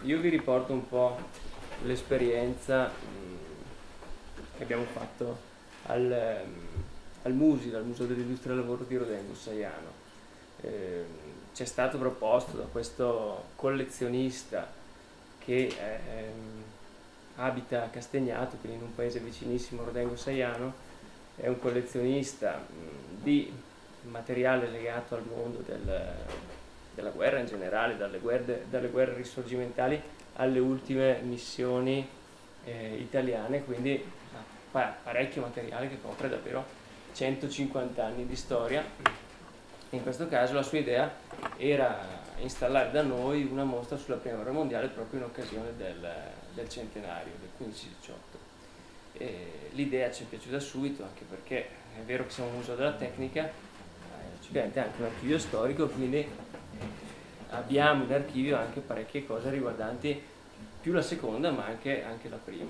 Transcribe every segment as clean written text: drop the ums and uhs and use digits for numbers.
io vi riporto un po' l'esperienza che abbiamo fatto al MUSI, al Museo dell'Industria del Lavoro di Rodengo Saiano. Ci è stato proposto da questo collezionista che abita a Castagnato, quindi in un paese vicinissimo, Rodengo Saiano. È un collezionista di materiale legato al mondo della guerra in generale, dalle guerre risorgimentali alle ultime missioni italiane, quindi parecchio materiale che copre davvero 150 anni di storia. In questo caso la sua idea era installare da noi una mostra sulla prima guerra mondiale proprio in occasione del centenario, del 15-18. L'idea ci è piaciuta subito, anche perché è vero che siamo un museo della tecnica, ovviamente anche un archivio storico, quindi abbiamo in archivio anche parecchie cose riguardanti più la seconda ma anche la prima.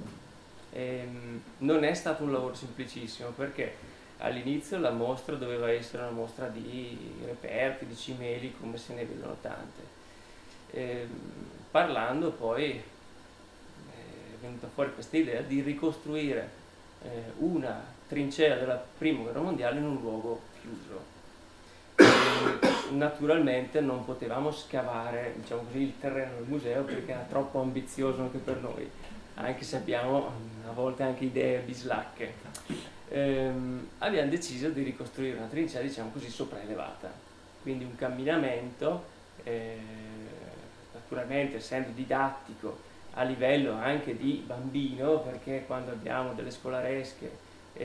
Non è stato un lavoro semplicissimo, perché all'inizio la mostra doveva essere una mostra di reperti, di cimeli, come se ne vedono tante. Parlando poi è venuta fuori questa idea di ricostruire una trincea della prima guerra mondiale in un luogo chiuso. Naturalmente non potevamo scavare, diciamo così, il terreno del museo, perché era troppo ambizioso anche per noi, anche se abbiamo a volte anche idee bislacche. Abbiamo deciso di ricostruire una trincea, diciamo così, sopraelevata, quindi un camminamento, naturalmente essendo didattico a livello anche di bambino, perché quando abbiamo delle scolaresche,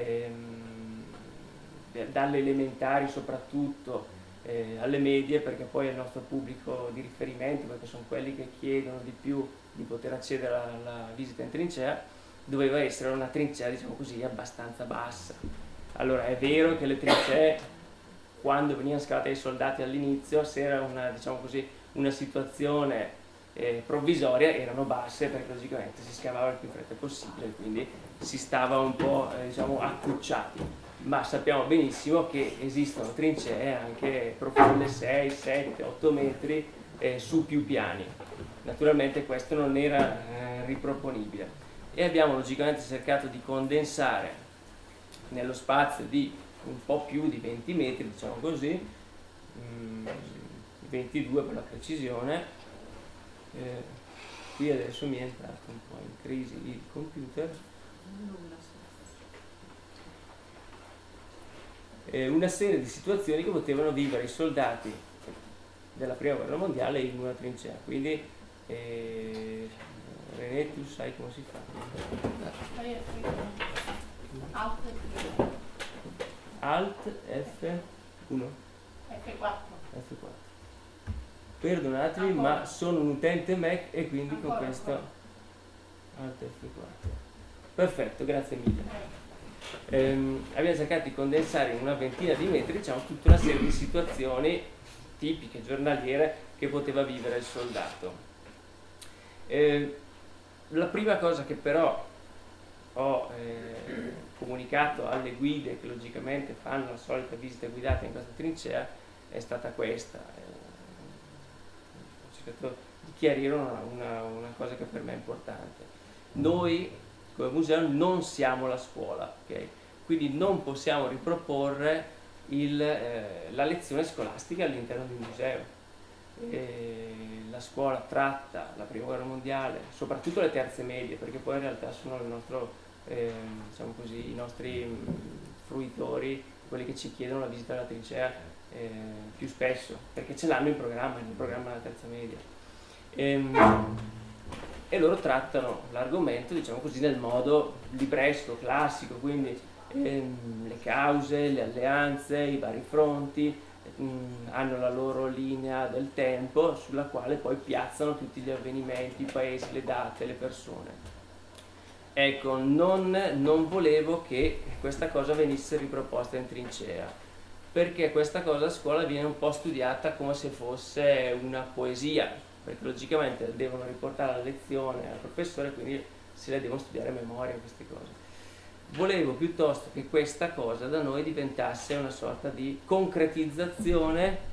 dalle elementari soprattutto alle medie, perché poi è il nostro pubblico di riferimento, perché sono quelli che chiedono di più di poter accedere alla visita in trincea, doveva essere una trincea, diciamo così, abbastanza bassa. Allora è vero che le trincee, quando venivano scavate dai soldati all'inizio, se era una, diciamo così, una situazione provvisoria, erano basse, perché logicamente si scavava il più in fretta possibile, quindi si stava un po' diciamo accucciati. Ma sappiamo benissimo che esistono trincee anche profonde 6, 7, 8 metri su più piani. Naturalmente questo non era riproponibile, e abbiamo logicamente cercato di condensare nello spazio di un po' più di 20 metri, diciamo così, 22 per la precisione. Qui adesso mi è entrato un po' in crisi il computer. Una serie di situazioni che potevano vivere i soldati della prima guerra mondiale in una trincea. Quindi René, tu sai come si fa? Alt F1 F4. Perdonatemi, ma sono un utente Mac e quindi con questo Alt F4. Perfetto, grazie mille. Abbiamo cercato di condensare in una ventina di metri, diciamo, tutta una serie di situazioni tipiche, giornaliere, che poteva vivere il soldato. La prima cosa che però ho comunicato alle guide, che logicamente fanno la solita visita guidata in questa trincea, è stata questa. Ho cercato di chiarire una cosa che per me è importante. Noi come museo non siamo la scuola, okay? Quindi non possiamo riproporre la lezione scolastica all'interno di un museo. La scuola tratta la prima guerra mondiale, soprattutto le terze medie, perché poi in realtà sono il nostro, diciamo così, i nostri fruitori, quelli che ci chiedono la visita alla trincea più spesso, perché ce l'hanno in programma, nel programma della terza media. E loro trattano l'argomento, diciamo così, nel modo libresco, classico, quindi le cause, le alleanze, i vari fronti, hanno la loro linea del tempo sulla quale poi piazzano tutti gli avvenimenti, i paesi, le date, le persone. Ecco, non volevo che questa cosa venisse riproposta in trincea, perché questa cosa a scuola viene un po' studiata come se fosse una poesia, perché logicamente devono riportare la lezione al professore, quindi se le devono studiare a memoria queste cose. Volevo piuttosto che questa cosa da noi diventasse una sorta di concretizzazione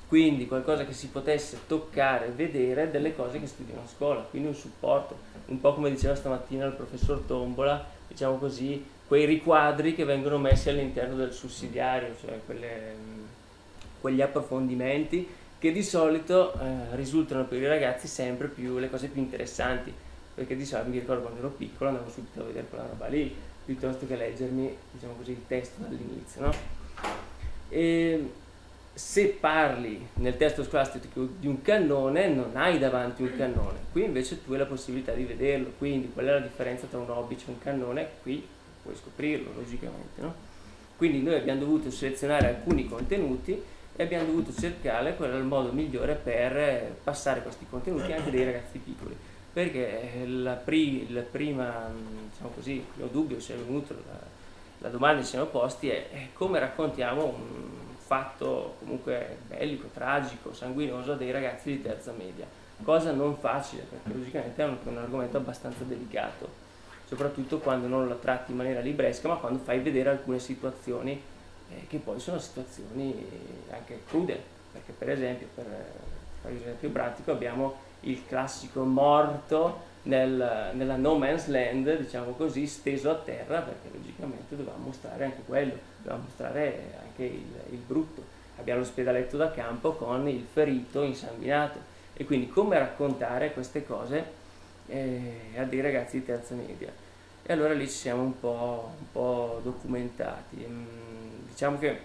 quindi qualcosa che si potesse toccare, vedere delle cose che studiano a scuola, quindi un supporto, un po' come diceva stamattina il professor Tombola, diciamo così, quei riquadri che vengono messi all'interno del sussidiario, cioè quegli approfondimenti che di solito risultano per i ragazzi sempre più le cose più interessanti, perché di solito mi ricordo quando ero piccolo andavo subito a vedere quella roba lì, piuttosto che leggermi, diciamo così, il testo dall'inizio, no? E se parli nel testo scolastico di un cannone, non hai davanti un cannone, qui invece tu hai la possibilità di vederlo, quindi qual è la differenza tra un hobby e un cannone? Qui puoi scoprirlo logicamente, no? Quindi noi abbiamo dovuto selezionare alcuni contenuti e abbiamo dovuto cercare qual era il modo migliore per passare questi contenuti anche dei ragazzi piccoli, perché la prima, diciamo così, il primo dubbio ci è venuto, la domanda che ci siamo posti è come raccontiamo un fatto comunque bellico, tragico, sanguinoso a dei ragazzi di terza media, cosa non facile, perché logicamente è un argomento abbastanza delicato, soprattutto quando non lo tratti in maniera libresca, ma quando fai vedere alcune situazioni che poi sono situazioni anche crude, perché per esempio, per fare un esempio pratico, abbiamo il classico morto nella no man's land, diciamo così, steso a terra, perché logicamente dovevamo mostrare anche quello, dovevamo mostrare anche il brutto. Abbiamo l'ospedaletto da campo con il ferito insanguinato, e quindi come raccontare queste cose a dei ragazzi di terza media. E allora lì ci siamo un po' documentati. Diciamo che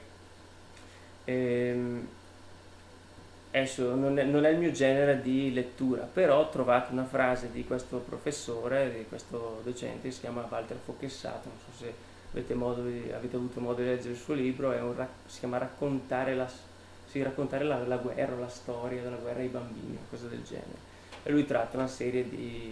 adesso non è il mio genere di lettura, però ho trovato una frase di questo professore, di questo docente, che si chiama Walter Fochessato, non so se avete avuto modo di leggere il suo libro, si chiama raccontare la guerra, la storia della guerra ai bambini, cosa del genere. E lui tratta una serie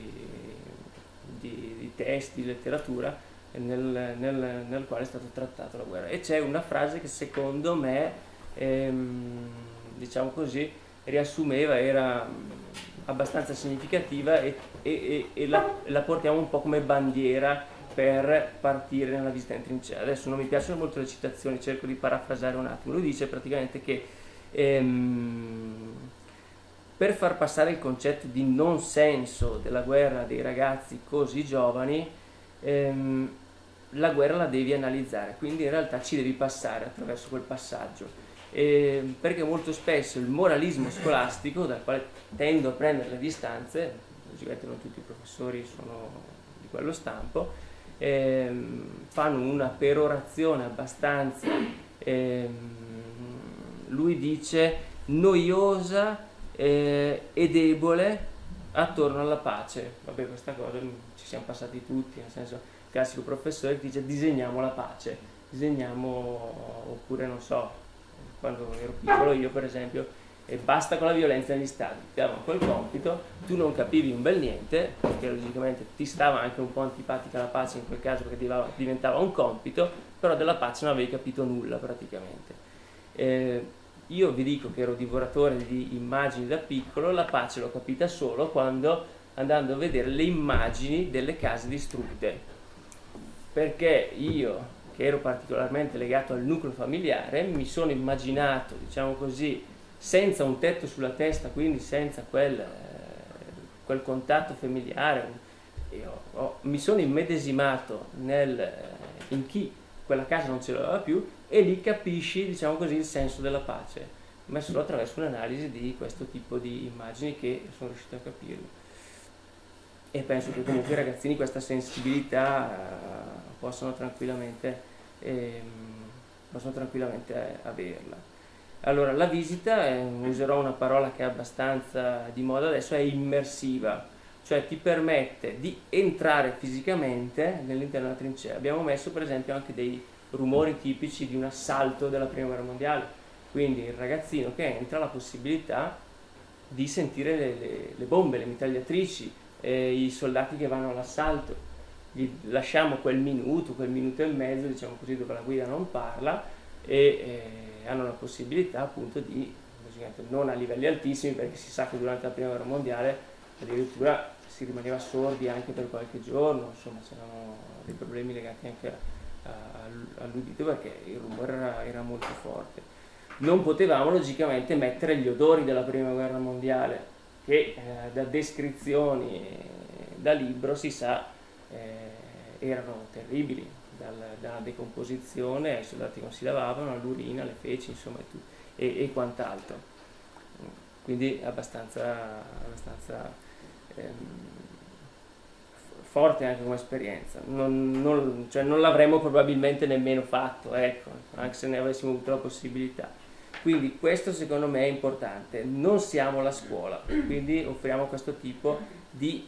di testi, di letteratura nel quale è stata trattata la guerra, e c'è una frase che secondo me diciamo così riassumeva, era abbastanza significativa e la portiamo un po' come bandiera per partire nella visita in trincea. Adesso non mi piacciono molto le citazioni, cerco di parafrasare un attimo. Lui dice praticamente che per far passare il concetto di non senso della guerra dei ragazzi così giovani, la guerra la devi analizzare, quindi in realtà ci devi passare attraverso quel passaggio, perché molto spesso il moralismo scolastico, dal quale tendo a prendere le distanze, logicamente non tutti i professori sono di quello stampo, fanno una perorazione abbastanza, lui dice, noiosa e debole attorno alla pace. Vabbè, questa cosa ci siamo passati tutti, nel senso, il classico professore che dice disegniamo la pace, oppure non so, quando ero piccolo io per esempio, basta con la violenza negli stadi, ti davano quel compito, tu non capivi un bel niente, perché logicamente ti stava anche un po' antipatica la pace in quel caso, perché diventava un compito, però della pace non avevi capito nulla praticamente. Io vi dico che ero divoratore di immagini da piccolo, la pace l'ho capita solo quando andando a vedere le immagini delle case distrutte, perché io, che ero particolarmente legato al nucleo familiare, mi sono immaginato, diciamo così, senza un tetto sulla testa, quindi senza quel contatto familiare, mi sono immedesimato in chi quella casa non ce l'aveva più, e lì capisci, diciamo così, il senso della pace, ma solo attraverso un'analisi di questo tipo di immagini che sono riuscito a capirlo. E penso che comunque i ragazzini questa sensibilità possono tranquillamente averla. Allora, la visita, userò una parola che è abbastanza di moda adesso, è immersiva, cioè ti permette di entrare fisicamente nell'interno della trincea. Abbiamo messo per esempio anche dei rumori tipici di un assalto della prima guerra mondiale, quindi il ragazzino che entra ha la possibilità di sentire le bombe, le mitragliatrici, i soldati che vanno all'assalto. Gli lasciamo quel minuto e mezzo, diciamo così, dove la guida non parla, e hanno la possibilità appunto di, non a livelli altissimi, perché si sa che durante la prima guerra mondiale addirittura si rimaneva sordi anche per qualche giorno, insomma c'erano dei problemi legati anche all'udito, perché il rumore era molto forte. non potevamo logicamente mettere gli odori della prima guerra mondiale, che da descrizioni, da libro si sa, erano terribili, dalla decomposizione ai soldati non si lavavano, all'urina, alle feci, insomma, e quant'altro. Quindi abbastanza forte anche come esperienza. Cioè non l'avremmo probabilmente nemmeno fatto, ecco, anche se ne avessimo avuto la possibilità. Quindi questo secondo me è importante. Non siamo la scuola, quindi offriamo questo tipo di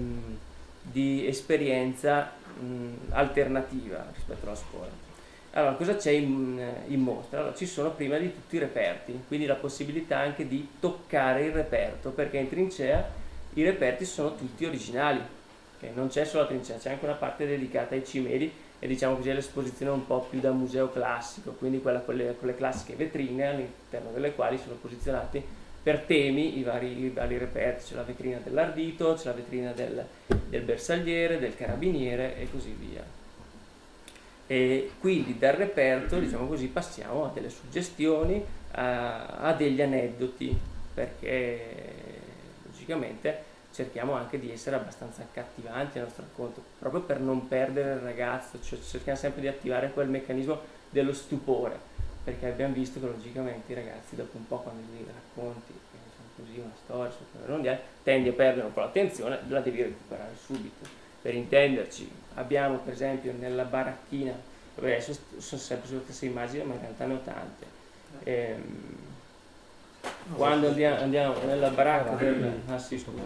esperienza alternativa rispetto alla scuola. Allora, cosa c'è in mostra? Allora, ci sono prima di tutto i reperti, quindi la possibilità anche di toccare il reperto, perché in trincea i reperti sono tutti originali, okay? Non c'è solo la trincea, c'è anche una parte dedicata ai cimeli e diciamo così all'esposizione un po' più da museo classico, quindi quella con le classiche vetrine all'interno delle quali sono posizionati per temi i vari reperti. C'è la vetrina dell'ardito, c'è la vetrina del bersagliere, del carabiniere e così via. E quindi dal reperto, diciamo così, passiamo a delle suggestioni, a degli aneddoti, perché logicamente cerchiamo anche di essere abbastanza accattivanti nel nostro racconto, proprio per non perdere il ragazzo, cioè cerchiamo sempre di attivare quel meccanismo dello stupore, perché abbiamo visto che logicamente i ragazzi dopo un po', quando gli racconti così una storia sul primo mondiale, tendi a perdere un po' l'attenzione, la devi recuperare subito. Per intenderci, abbiamo per esempio nella baracchina, vabbè, adesso sono sempre sulle stesse immagini, ma in realtà ne ho tante. Quando andiamo nella baracca del... Ah sì, scusa.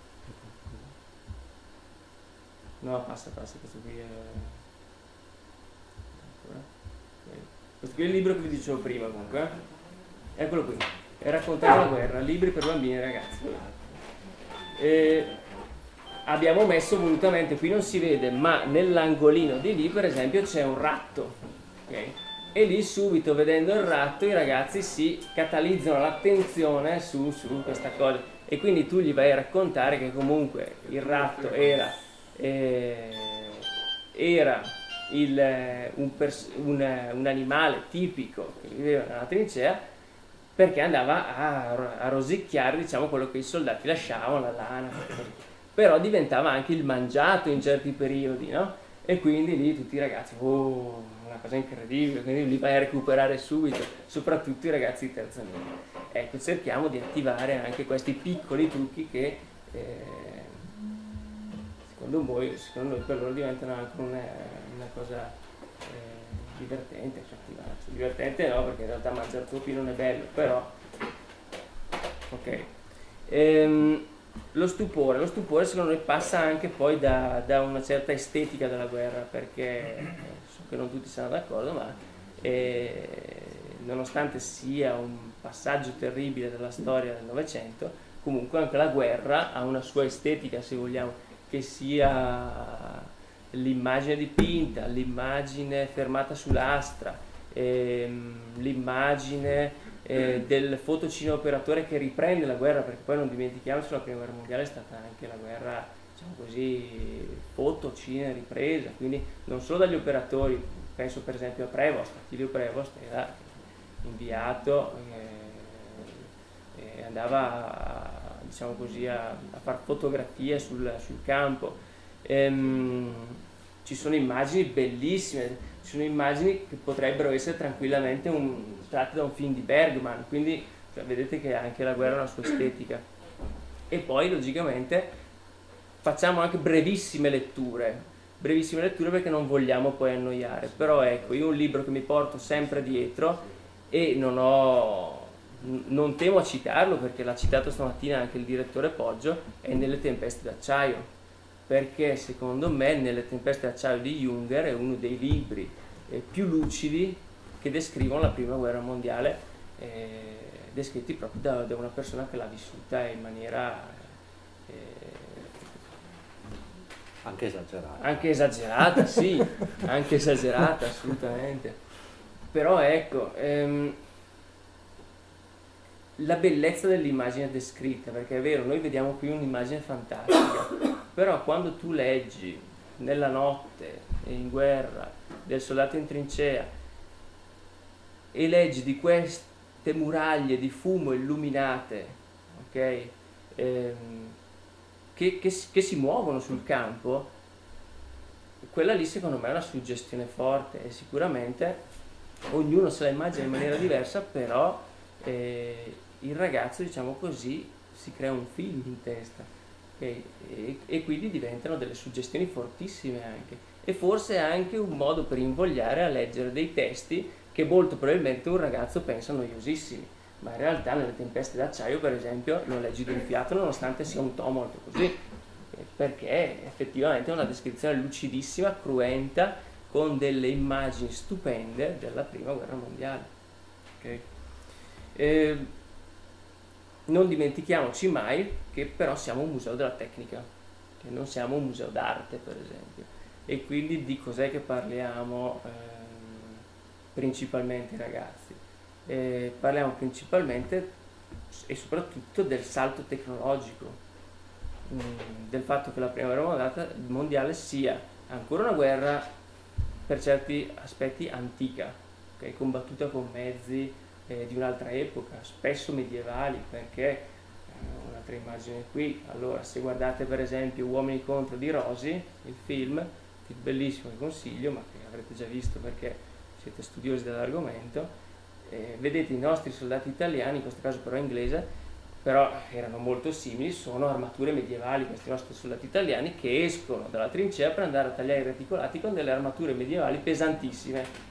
No, passa, questo qui è... Questo qui è il libro che vi dicevo prima comunque. Eccolo qui. È Raccontare la guerra, libri per bambini e ragazzi. Abbiamo messo volutamente, qui non si vede, ma nell'angolino di lì per esempio c'è un ratto, okay? E lì subito vedendo il ratto i ragazzi si catalizzano l'attenzione su questa cosa, e quindi tu gli vai a raccontare che comunque il ratto era un animale tipico che viveva nella trincea, perché andava a rosicchiare, diciamo, quello che i soldati lasciavano, la lana, però diventava anche il mangiato in certi periodi, no? E quindi lì tutti i ragazzi, oh, una cosa incredibile, quindi li vai a recuperare subito, soprattutto i ragazzi di terza media. Ecco, cerchiamo di attivare anche questi piccoli trucchi che secondo noi per loro diventano anche una cosa divertente, cioè attivarsi. Divertente no, perché in realtà mangiare troppi non è bello, però ok. Lo stupore secondo noi passa anche poi da una certa estetica della guerra, perché so che non tutti saranno d'accordo, ma nonostante sia un passaggio terribile della storia del Novecento, comunque anche la guerra ha una sua estetica, se vogliamo, che sia l'immagine dipinta, l'immagine fermata sull'astra, l'immagine del fotocineoperatore che riprende la guerra, perché poi non dimentichiamoci, la prima guerra mondiale è stata anche la guerra, diciamo così, fotocine ripresa, quindi non solo dagli operatori, penso per esempio a Prevost, Attilio Prevost era inviato e andava diciamo così a far fotografie sul campo. Ci sono immagini bellissime, ci sono immagini che potrebbero essere tranquillamente tratte da un film di Bergman, quindi cioè, vedete che anche la guerra ha una sua estetica. E poi logicamente facciamo anche brevissime letture perché non vogliamo poi annoiare, però ecco, io un libro che mi porto sempre dietro e non temo a citarlo perché l'ha citato stamattina anche il direttore Poggio, è Nelle tempeste d'acciaio, perché secondo me Nelle tempeste d'acciaio di Junger è uno dei libri più lucidi che descrivono la prima guerra mondiale, descritti proprio da una persona che l'ha vissuta in maniera anche esagerata, sì, anche esagerata assolutamente, però ecco, la bellezza dell'immagine descritta, perché è vero, noi vediamo qui un'immagine fantastica, però quando tu leggi nella notte in guerra del soldato in trincea e leggi di muraglie di fumo illuminate, ok? Che si muovono sul campo, quella lì secondo me è una suggestione forte, e sicuramente ognuno se la immagina in maniera diversa, però il ragazzo, diciamo così, si crea un film in testa, okay? E quindi diventano delle suggestioni fortissime anche, e forse anche un modo per invogliare a leggere dei testi che molto probabilmente un ragazzo pensa noiosissimi, ma in realtà nelle tempeste d'acciaio, per esempio, lo leggi d'un fiato nonostante sia un tomo molto così, perché effettivamente è una descrizione lucidissima, cruenta, con delle immagini stupende della prima guerra mondiale. Okay? Non dimentichiamoci mai che però siamo un museo della tecnica, che non siamo un museo d'arte, per esempio, e quindi di cos'è che parliamo principalmente, ragazzi? Parliamo principalmente e soprattutto del salto tecnologico, del fatto che la prima guerra mondiale sia ancora una guerra per certi aspetti antica, okay? Combattuta con mezzi di un'altra epoca, spesso medievali, perché un'altra immagine qui, allora se guardate per esempio Uomini contro di Rosi, il film bellissimo che consiglio, ma che avrete già visto perché siete studiosi dell'argomento, vedete i nostri soldati italiani, in questo caso però inglese, però erano molto simili, sono armature medievali questi nostri soldati italiani che escono dalla trincea per andare a tagliare i reticolati con delle armature medievali pesantissime.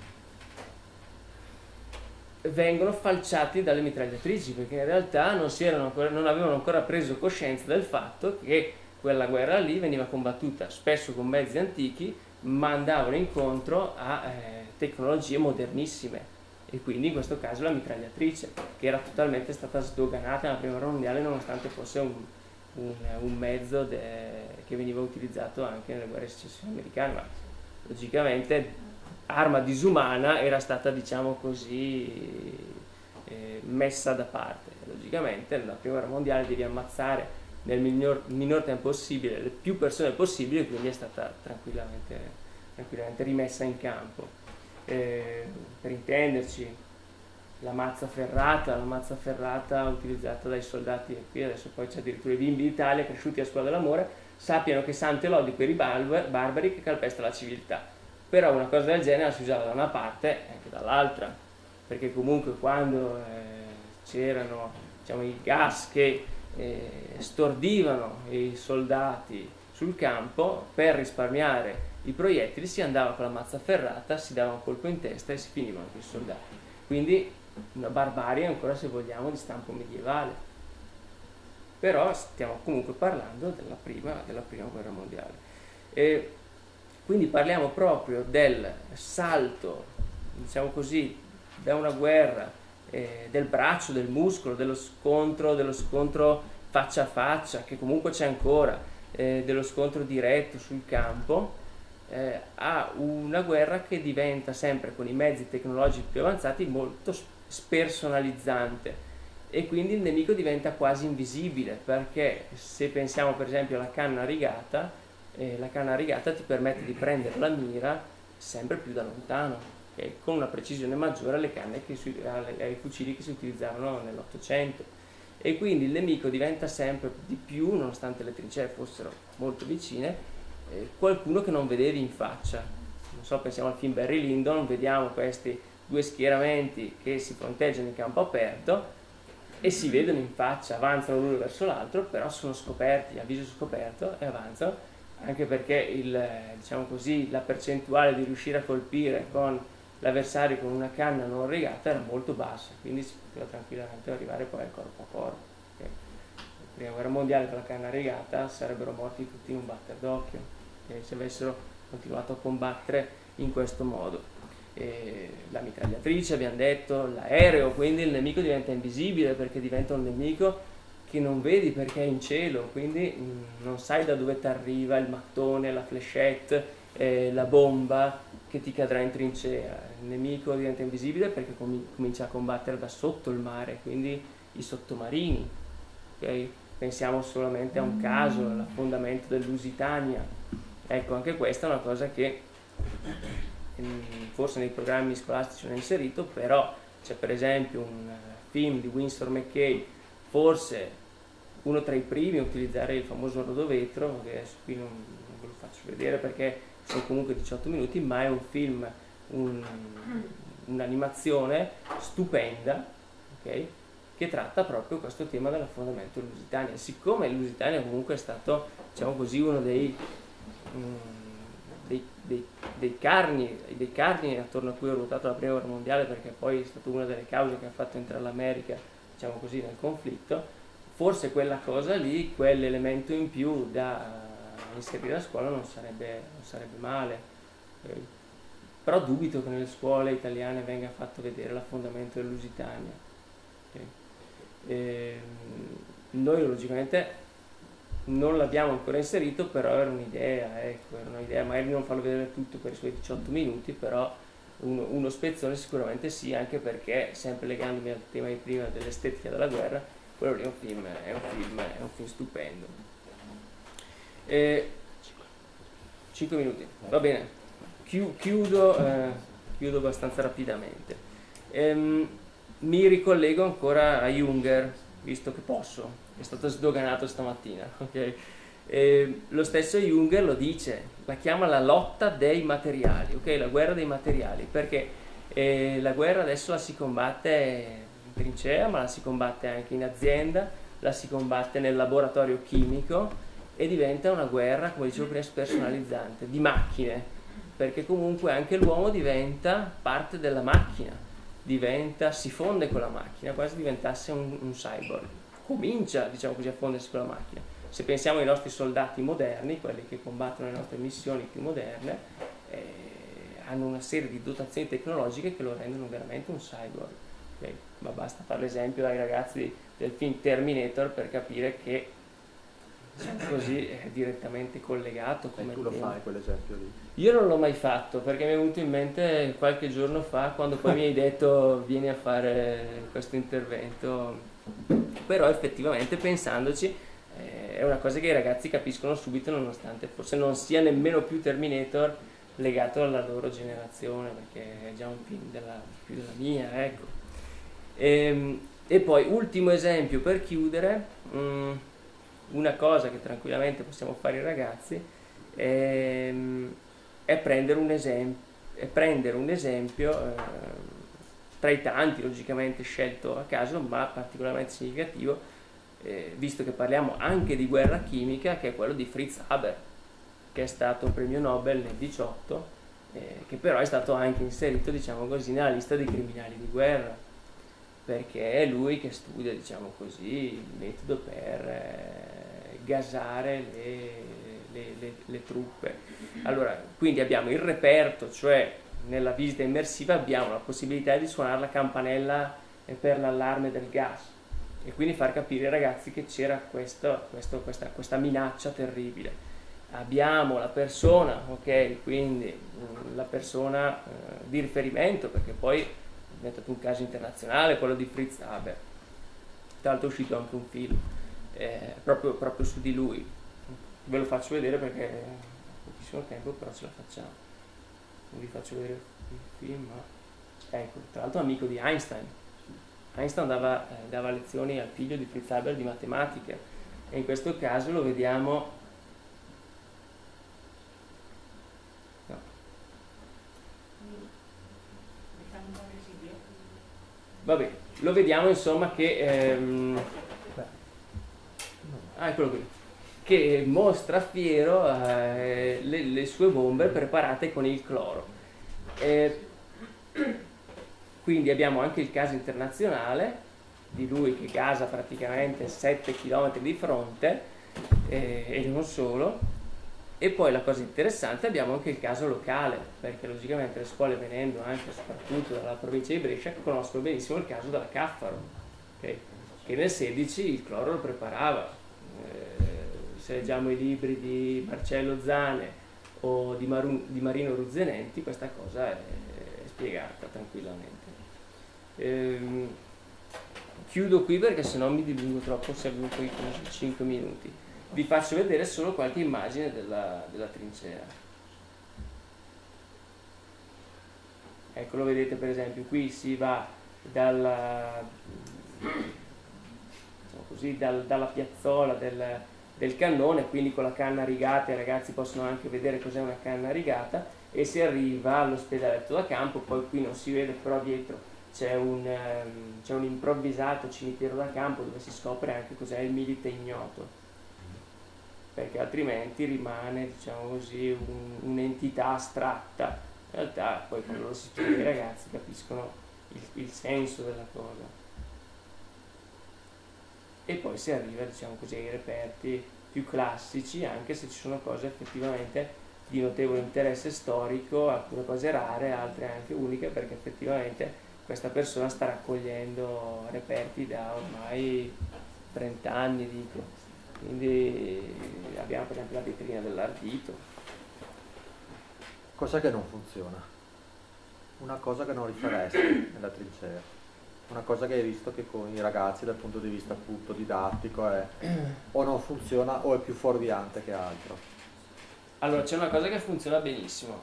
Vengono falciati dalle mitragliatrici perché in realtà non avevano ancora preso coscienza del fatto che quella guerra lì veniva combattuta spesso con mezzi antichi, ma andavano incontro a tecnologie modernissime, e quindi in questo caso la mitragliatrice, che era totalmente stata sdoganata nella prima guerra mondiale nonostante fosse un mezzo che veniva utilizzato anche nelle guerre di secessione americane, ma logicamente arma disumana era stata, diciamo così, messa da parte. Logicamente nella prima guerra mondiale devi ammazzare nel minor tempo possibile le più persone possibili, e quindi è stata tranquillamente rimessa in campo. Per intenderci, la mazza ferrata utilizzata dai soldati, e qui adesso poi c'è addirittura i bimbi d'Italia cresciuti a scuola dell'amore, sappiano che santo e lodi quei barbari che calpesta la civiltà. Però una cosa del genere si usava da una parte e anche dall'altra, perché comunque quando c'erano, diciamo, i gas che stordivano i soldati sul campo, per risparmiare i proiettili si andava con la mazza ferrata, si dava un colpo in testa e si finivano i soldati. Quindi una barbarie ancora, se vogliamo, di stampo medievale. Però stiamo comunque parlando della prima guerra mondiale. E quindi parliamo proprio del salto, diciamo così, da una guerra, del braccio, del muscolo, dello scontro faccia a faccia, che comunque c'è ancora, dello scontro diretto sul campo, a una guerra che diventa sempre, con i mezzi tecnologici più avanzati, molto spersonalizzante, e quindi il nemico diventa quasi invisibile, perché se pensiamo per esempio alla canna rigata, la canna rigata ti permette di prendere la mira sempre più da lontano, okay? Con una precisione maggiore ai fucili che si utilizzavano nell'Ottocento, e quindi il nemico diventa sempre di più, nonostante le trincee fossero molto vicine, qualcuno che non vedevi in faccia. Non so, pensiamo al film Barry Lyndon, vediamo questi due schieramenti che si fronteggiano in campo aperto e si vedono in faccia, avanzano l'uno verso l'altro, però sono scoperti, a viso scoperto, e avanzano, anche perché diciamo così, la percentuale di riuscire a colpire con l'avversario con una canna non rigata era molto bassa, quindi si poteva tranquillamente arrivare poi al corpo a corpo. Okay? La prima guerra mondiale con la canna rigata sarebbero morti tutti in un batter d'occhio, okay? Se avessero continuato a combattere in questo modo. La mitragliatrice, abbiamo detto, l'aereo, quindi il nemico diventa invisibile perché diventa un nemico che non vedi perché è in cielo, quindi non sai da dove ti arriva il mattone, la flechette, la bomba che ti cadrà in trincea. Il nemico diventa invisibile perché comincia a combattere da sotto il mare, quindi i sottomarini. Okay? Pensiamo solamente a un caso, l'affondamento del Lusitania. Ecco, anche questa è una cosa che forse nei programmi scolastici non è inserito, però c'è per esempio un film di Winsor McCay, forse uno tra i primi a utilizzare il famoso rodovetro, che adesso qui non ve lo faccio vedere perché sono comunque 18 minuti, ma è un film, un'animazione stupenda, ok? Che tratta proprio questo tema dell'affondamento in Lusitania. Siccome Lusitania comunque è stato, diciamo così, uno dei carni attorno a cui è ruotato la prima guerra mondiale, perché poi è stata una delle cause che ha fatto entrare l'America, diciamo così, nel conflitto, forse quella cosa lì, quell'elemento in più da inserire a scuola non sarebbe noi però dubito che nelle scuole italiane venga fatto vedere l'affondamento del Lusitania. Noi logicamente non l'abbiamo ancora inserito, però era un'idea, ecco, magari non farlo vedere tutto per i suoi 18 minuti, però uno spezzone sicuramente sì, anche perché, sempre legandomi al tema di prima dell'estetica della guerra, quello lì è un film stupendo. 5 minuti, va bene. Chiudo abbastanza rapidamente. Mi ricollego ancora a Junger, visto che posso, è stato sdoganato stamattina. Okay? Lo stesso Junger lo dice, la chiama la lotta dei materiali, okay? La guerra dei materiali, perché la guerra adesso la si combatte in trincea, ma la si combatte anche in azienda, la si combatte nel laboratorio chimico e diventa una guerra, come dicevo prima, spersonalizzante, di macchine, perché comunque anche l'uomo diventa parte della macchina, si fonde con la macchina, quasi diventasse un cyborg, comincia, diciamo così, a fondersi con la macchina. Se pensiamo ai nostri soldati moderni, quelli che combattono le nostre missioni più moderne, hanno una serie di dotazioni tecnologiche che lo rendono veramente un cyborg. Okay? Ma basta fare l'esempio dai ragazzi del film Terminator per capire che, diciamo così, è direttamente collegato. Come tu lo fai quell'esempio lì? Io non l'ho mai fatto perché mi è venuto in mente qualche giorno fa, quando poi mi hai detto vieni a fare questo intervento, però effettivamente pensandoci è una cosa che i ragazzi capiscono subito, nonostante forse non sia nemmeno più Terminator legato alla loro generazione, perché è già un film più della mia, ecco. E poi ultimo esempio per chiudere, una cosa che tranquillamente possiamo fare i ragazzi è prendere un esempio tra i tanti logicamente scelto a caso, ma particolarmente significativo, visto che parliamo anche di guerra chimica, che è quello di Fritz Haber, che è stato premio Nobel nel 18, che però è stato anche inserito, diciamo così, nella lista dei criminali di guerra, perché è lui che studia, diciamo così, il metodo per gasare le truppe. Allora, quindi abbiamo il reperto, cioè nella visita immersiva abbiamo la possibilità di suonare la campanella per l'allarme del gas e quindi far capire ai ragazzi che c'era questa minaccia terribile. Abbiamo la persona, ok, quindi la persona di riferimento, perché poi è diventato un caso internazionale quello di Fritz Haber, tra l'altro è uscito anche un film proprio su di lui. Ve lo faccio vedere perché ho pochissimo tempo, però ce la facciamo. Non vi faccio vedere il film, ma ecco, tra l'altro amico di Einstein. Einstein dava lezioni al figlio di Fritz Haber di matematica e in questo caso lo vediamo. No. Vabbè, lo vediamo insomma che eccolo qui, che mostra fiero le sue bombe preparate con il cloro. Quindi abbiamo anche il caso internazionale di lui che gasa praticamente 7 km di fronte e non solo. E poi la cosa interessante, abbiamo anche il caso locale, perché logicamente le scuole, venendo anche soprattutto dalla provincia di Brescia, conoscono benissimo il caso della Caffaro, okay? Che nel 16 il cloro lo preparava. Se leggiamo i libri di Marcello Zane o di Marino Ruzzenenti, questa cosa è spiegata tranquillamente. Chiudo qui perché sennò mi dilungo troppo, se avevo poi 5 minuti. Vi faccio vedere solo qualche immagine della trincea. Ecco, lo vedete per esempio, qui si va diciamo così, dalla piazzola del cannone, quindi con la canna rigata i ragazzi possono anche vedere cos'è una canna rigata, e si arriva all'ospedaletto da campo. Poi qui non si vede, però dietro c'è un improvvisato cimitero da campo dove si scopre anche cos'è il Milite Ignoto, perché altrimenti rimane, diciamo così, un'entità astratta. In realtà poi quando lo si spiega ai ragazzi capiscono il senso della cosa. E poi si arriva, diciamo così, ai reperti più classici, anche se ci sono cose effettivamente di notevole interesse storico, alcune cose rare, altre anche uniche, perché effettivamente questa persona sta raccogliendo reperti da ormai 30 anni, dico. Quindi abbiamo per esempio la vetrina dell'Ardito. Cosa che non funziona? Una cosa che non rifaresti nella trincea? Una cosa che hai visto che con i ragazzi dal punto di vista appunto didattico o non funziona o è più fuorviante che altro? Allora, c'è una cosa che funziona benissimo.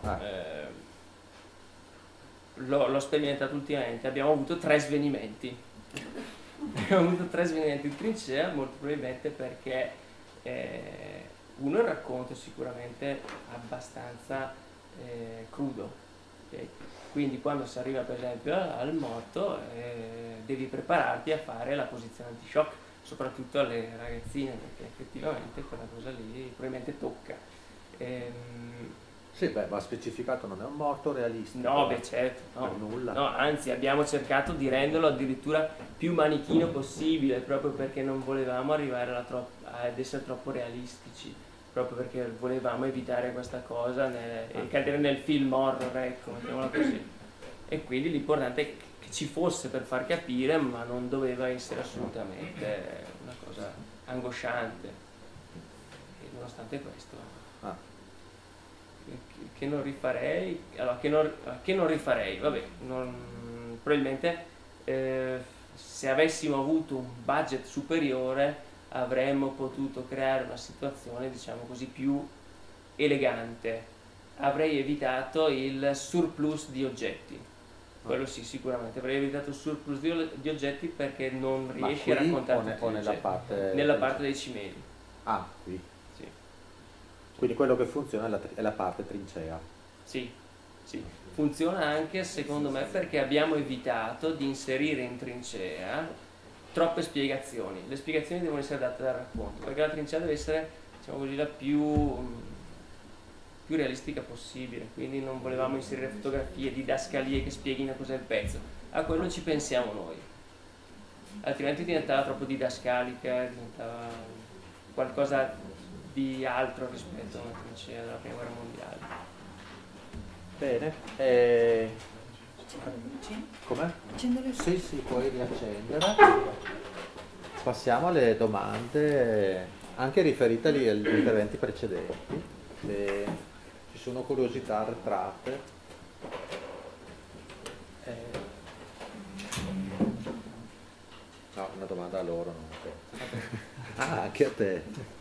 L'ho sperimentato ultimamente. Abbiamo avuto 3 svenimenti. Abbiamo avuto 3 svenimenti in trincea, molto probabilmente perché uno, il racconto è sicuramente abbastanza crudo, okay? Quindi quando si arriva per esempio al morto devi prepararti a fare la posizione anti-shock, soprattutto alle ragazzine, perché effettivamente quella cosa lì probabilmente tocca. Sì, beh, va specificato, non è un morto realistico. No, beh certo, no. Per nulla. No, anzi abbiamo cercato di renderlo addirittura più manichino possibile, proprio perché non volevamo arrivare ad essere troppo realistici, proprio perché volevamo evitare questa cosa e cadere nel film horror, ecco, mettiamola così. E quindi l'importante è che ci fosse per far capire, ma non doveva essere assolutamente una cosa angosciante. E nonostante questo... Che non rifarei, allora, che non rifarei, vabbè, probabilmente se avessimo avuto un budget superiore avremmo potuto creare una situazione, diciamo così, più elegante. Avrei evitato il surplus di oggetti, quello sì, sicuramente avrei evitato il surplus di oggetti, perché non riesci a raccontare tutti gli oggetti. Nella parte dei cimeli. Ah, qui. Sì. Quindi quello che funziona è la parte trincea. Sì, sì. Funziona anche secondo me perché abbiamo evitato di inserire in trincea troppe spiegazioni. Le spiegazioni devono essere date dal racconto, perché la trincea deve essere, diciamo così, la più realistica possibile. Quindi non volevamo inserire fotografie, didascalie che spieghino cos'è il pezzo. A quello ci pensiamo noi. Altrimenti diventava troppo didascalica, diventava qualcosa di altro rispetto a una trincea della Prima Guerra Mondiale. Bene. Com'è? Sì, sì, puoi riaccendere. Passiamo alle domande, anche riferite agli interventi precedenti. Se ci sono curiosità arretrate. No, una domanda a loro, non a te. Ah, anche a te.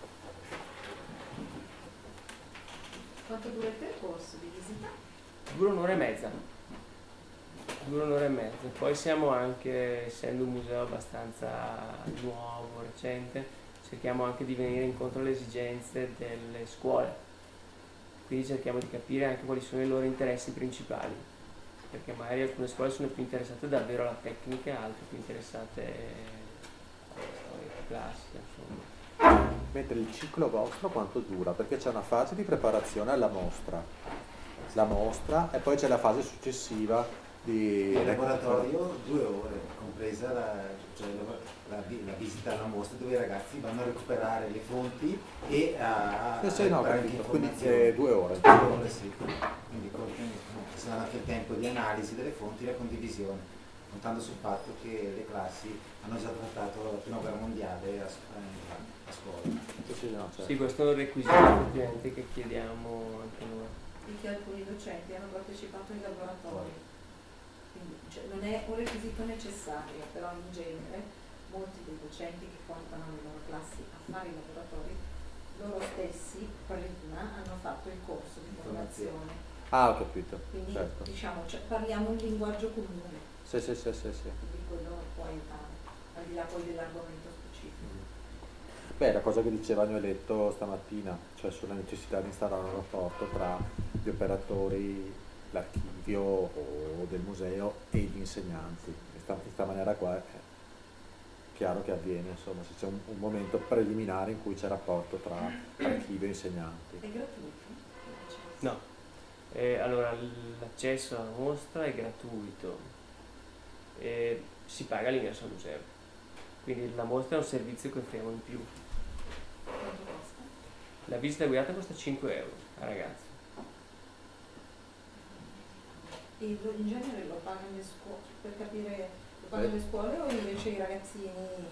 Quanto dura il percorso di visita? Dura un'ora e mezza. Poi siamo anche, essendo un museo abbastanza nuovo, recente, cerchiamo anche di venire incontro alle esigenze delle scuole. Quindi cerchiamo di capire anche quali sono i loro interessi principali, perché magari alcune scuole sono più interessate davvero alla tecnica, altre più interessate alla storia più classica, insomma. Mentre il ciclo vostro quanto dura? Perché c'è una fase di preparazione alla mostra, la mostra, e poi c'è la fase successiva di il laboratorio 2 ore, compresa la visita alla mostra, dove i ragazzi vanno a recuperare le fonti e a quindi 2 ore. 2 ore, sì. Quindi si danno anche il tempo di analisi delle fonti e la condivisione, contando sul fatto che le classi hanno già trattato la Prima Guerra Mondiale a scuola. Sì, questo è un requisito effettivamente che chiediamo anche noi. Perché alcuni docenti hanno partecipato ai laboratori. Quindi, non è un requisito necessario, però in genere molti dei docenti che portano le loro classi a fare i laboratori, loro stessi prima hanno fatto il corso di formazione. Ah, ho capito. Quindi certo. diciamo, parliamo un linguaggio comune. Sì. Quindi quello può aiutare. al di là poi dell'argomento specifico. Beh, la cosa che diceva Letto stamattina, cioè sulla necessità di instaurare un rapporto tra gli operatori, l'archivio o del museo e gli insegnanti. In questa maniera qua è chiaro che avviene, insomma, se c'è un momento preliminare in cui c'è rapporto tra archivio e insegnanti. È gratuito? No, allora l'accesso alla mostra è gratuito, si paga l'ingresso al museo, quindi la mostra è un servizio che offriamo in più. Quanto costa? La visita guidata costa 5 euro a ragazzi. E in genere lo pagano le scuole, per capire, lo pagano le scuole o invece i ragazzini?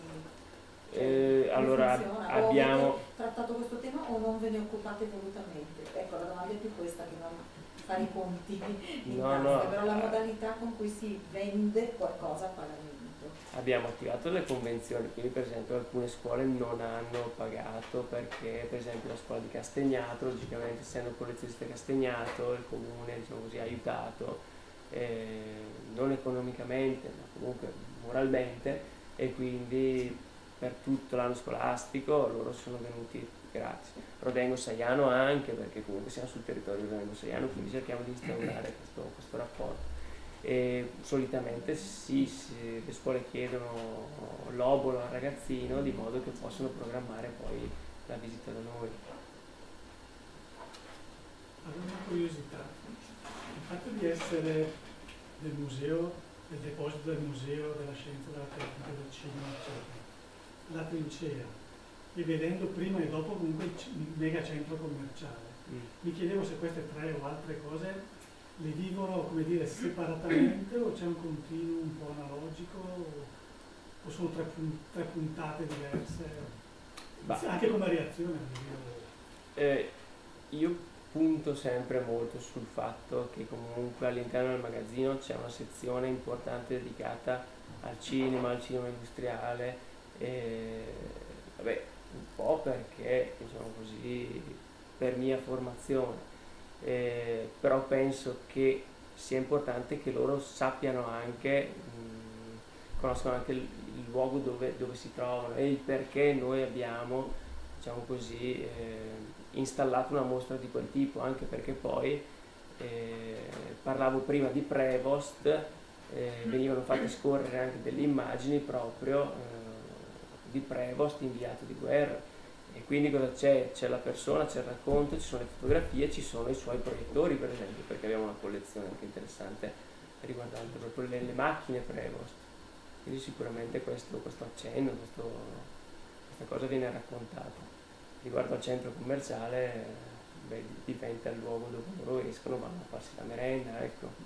Allora abbiamo... O avete trattato questo tema o non ve ne occupate volutamente? Ecco, la domanda è più questa che non fare i conti in tasca, però la modalità con cui si vende qualcosa a pagamento. Abbiamo attivato delle convenzioni, quindi per esempio alcune scuole non hanno pagato perché per esempio la scuola di Castagnato, logicamente essendo collezionista Castagnato, il comune diciamo così, ha aiutato, non economicamente ma comunque moralmente, e quindi per tutto l'anno scolastico loro sono venuti gratis. Rodengo Saiano anche, perché comunque siamo sul territorio di Rodengo Saiano, quindi cerchiamo di instaurare questo rapporto. E solitamente le scuole chiedono l'obolo al ragazzino di modo che possano programmare poi la visita da noi. Avevo una curiosità, il fatto di essere del museo, del deposito del museo, della scienza, della tecnica, del cinema, eccetera, la trincea, e vedendo prima e dopo comunque il megacentro commerciale, mi chiedevo se queste tre o altre cose le vivono, come dire, separatamente o c'è un continuo un po' analogico o sono tre puntate diverse, anche come reazione. Io punto sempre molto sul fatto che comunque all'interno del magazzino c'è una sezione importante dedicata al cinema industriale, vabbè, un po' perché diciamo così per mia formazione. Però penso che sia importante che loro sappiano anche, conoscano anche il luogo dove si trovano e il perché noi abbiamo, diciamo così, installato una mostra di quel tipo, anche perché poi parlavo prima di Prevost, venivano fatte scorrere anche delle immagini proprio di Prevost inviato di guerra. E quindi cosa c'è? C'è la persona, c'è il racconto, ci sono le fotografie, ci sono i suoi proiettori per esempio, perché abbiamo una collezione anche interessante riguardante proprio le macchine Prevost. Quindi sicuramente questo accenno, questa cosa viene raccontata. Riguardo al centro commerciale, diventa il luogo dove loro escono, vanno a farsi la merenda, ecco.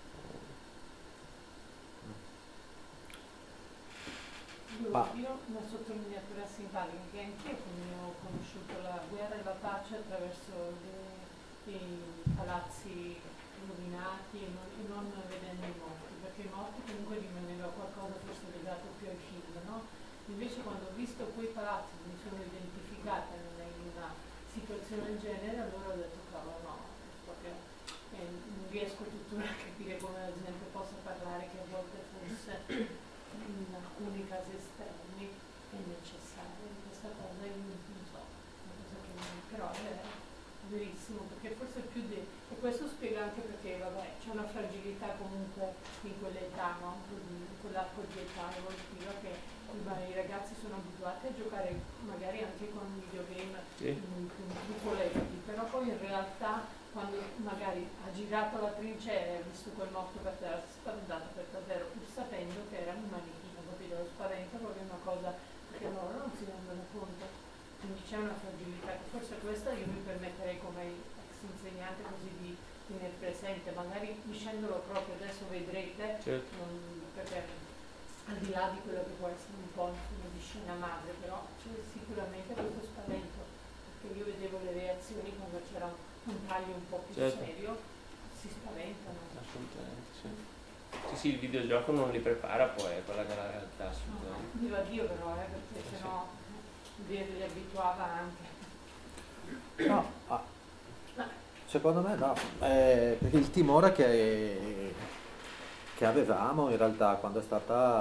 Io una sottolineatura simpatica, che anch'io ho conosciuto la guerra e la pace attraverso i palazzi rovinati e non vedendo i morti, perché i morti comunque rimaneva qualcosa forse legato più ai film, no? Invece quando ho visto quei palazzi mi sono identificata in una situazione del genere, allora ho detto cavolo no, proprio, non riesco tuttora a capire come la gente possa parlare che a volte forse in alcuni casi esterni è necessario. Questa cosa io non so, una cosa che però è verissimo, perché forse più e questo spiega anche perché vabbè, c'è una fragilità comunque in quell'età, no? In quell'arco di età evolutiva che i ragazzi sono abituati a giocare magari anche con videogame piccoletti, però poi in realtà quando magari ha girato la trincea e ha visto quel morto per terra, si è spaventato per davvero, pur sapendo che era un manichino, capito? Lo spaventa proprio una cosa che loro non si rendono conto. Quindi c'è una fragilità che forse questa io mi permetterei come ex insegnante così di tenere presente, magari dicendolo proprio adesso vedrete, certo. Perché al di là di quello che può essere un po' di scena madre, però c'è sicuramente questo spavento, perché io vedevo le reazioni quando c'era un taglio un po' più certo. serio, si spaventano. Assolutamente, sì. Sì, il videogioco non li prepara poi, è quella che è la realtà, assolutamente. Viva Dio però, perché sennò li abituava anche. No, secondo me no, perché il timore che avevamo in realtà quando è stata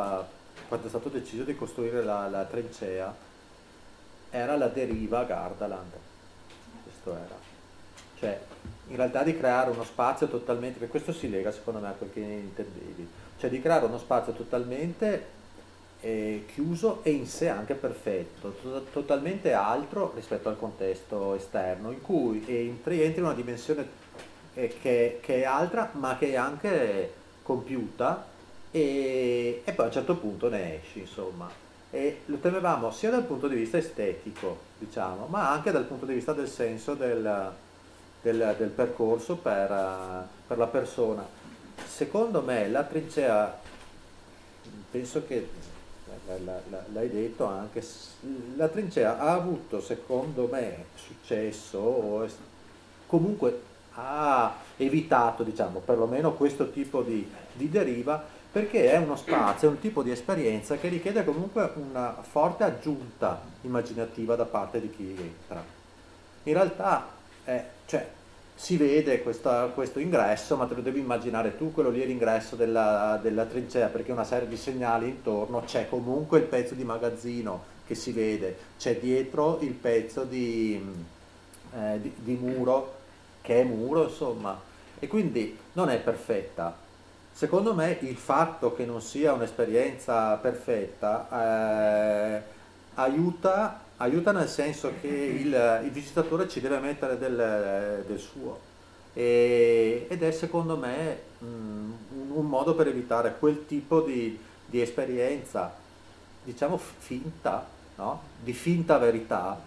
quando è stato deciso di costruire la trincea, era la deriva a Gardaland. Questo era. Cioè, in realtà di creare uno spazio totalmente, perché questo si lega secondo me a quel che intendevi, cioè di creare uno spazio totalmente chiuso e in sé anche perfetto, totalmente altro rispetto al contesto esterno, in cui entri in una dimensione che è altra ma che è anche compiuta e poi a un certo punto ne esci, insomma. E lo temevamo sia dal punto di vista estetico, diciamo, ma anche dal punto di vista del senso del percorso per la persona. Secondo me la trincea, penso che l'hai detto anche, la trincea ha avuto secondo me successo, comunque ha evitato, diciamo, perlomeno questo tipo di deriva, perché è uno spazio, è un tipo di esperienza che richiede comunque una forte aggiunta immaginativa da parte di chi entra. In realtà cioè, si vede questo ingresso, ma te lo devi immaginare tu, quello lì è l'ingresso della trincea, perché una serie di segnali intorno, c'è comunque il pezzo di magazzino che si vede, c'è dietro il pezzo di muro, che è muro, insomma, e quindi non è perfetta. Secondo me il fatto che non sia un'esperienza perfetta aiuta nel senso che il visitatore ci deve mettere del suo ed è secondo me un modo per evitare quel tipo di esperienza, diciamo finta, no? Di finta verità,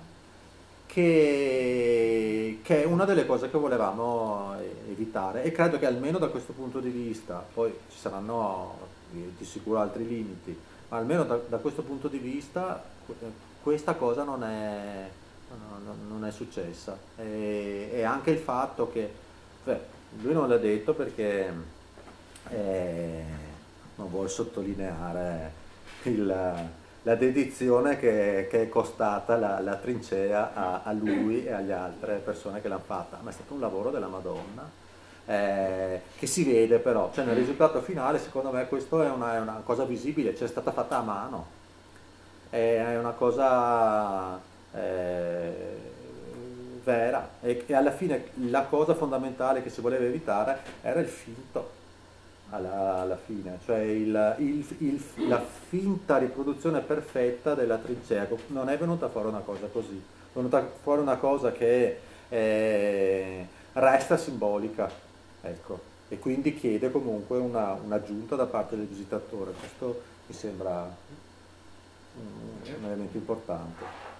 che è una delle cose che volevamo evitare, e credo che almeno da questo punto di vista, poi ci saranno di sicuro altri limiti, ma almeno da questo punto di vista questa cosa non è successa, e anche il fatto che lui non l'ha detto perché non vuole sottolineare la dedizione che è costata la trincea a lui e alle altre persone che l'hanno fatta, ma è stato un lavoro della Madonna, che si vede però, cioè nel risultato finale secondo me questo è una cosa visibile, cioè è stata fatta a mano, è una cosa vera, e alla fine la cosa fondamentale che si voleva evitare era il finto. Alla fine, cioè la finta riproduzione perfetta della trincea. Non è venuta fuori una cosa così, è venuta fuori una cosa che resta simbolica, ecco, e quindi chiede comunque un'aggiunta da parte del visitatore. Questo mi sembra un elemento importante.